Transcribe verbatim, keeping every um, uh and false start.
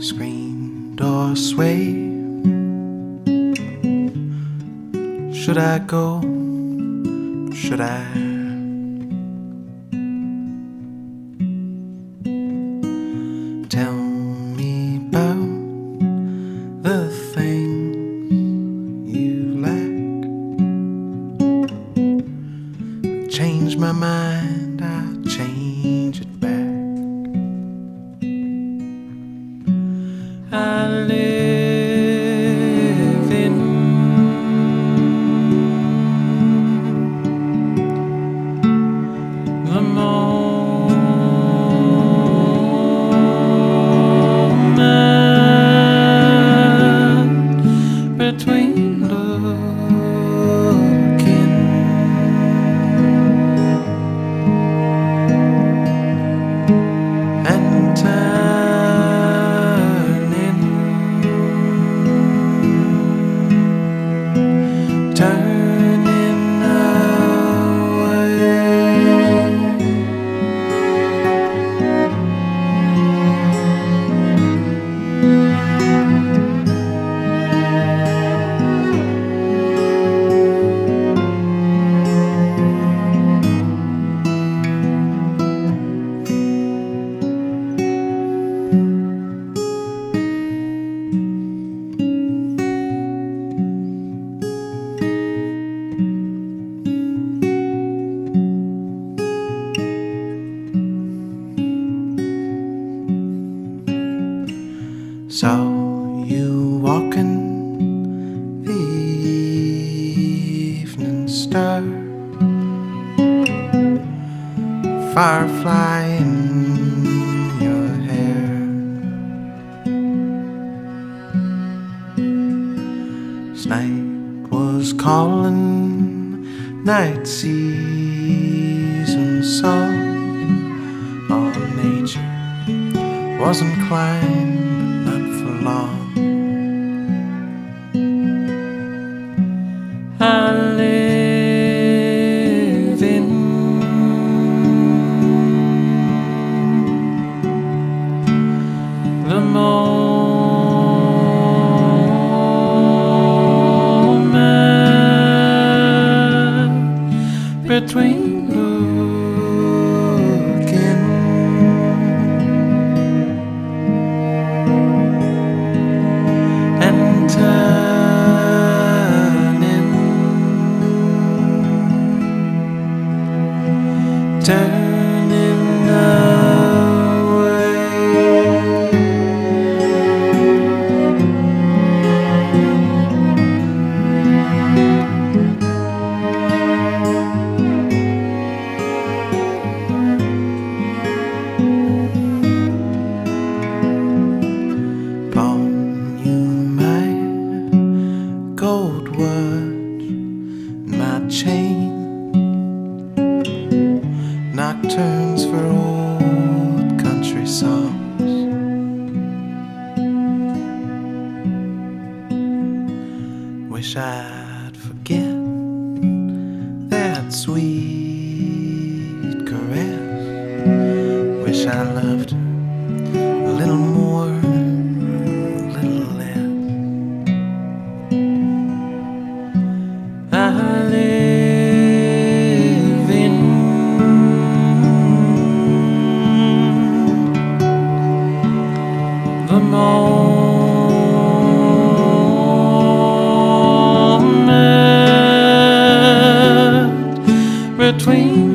screen door sway. Should I go? Should I? Tell me about the things you lack. Change my mind, I'll change it back. I live in the moment between looking and turning, turning away. Saw you walking the evening star, firefly in your hair. Night was calling, night season song. All nature was inclined, but not for long. I live in the moment between looking and turning, turning away. Pawn you my gold watch, my chain, nocturnes for old country songs. Wish I'd forget that sweet caress. Wish I loved her a little more, a little less. I live in the moment between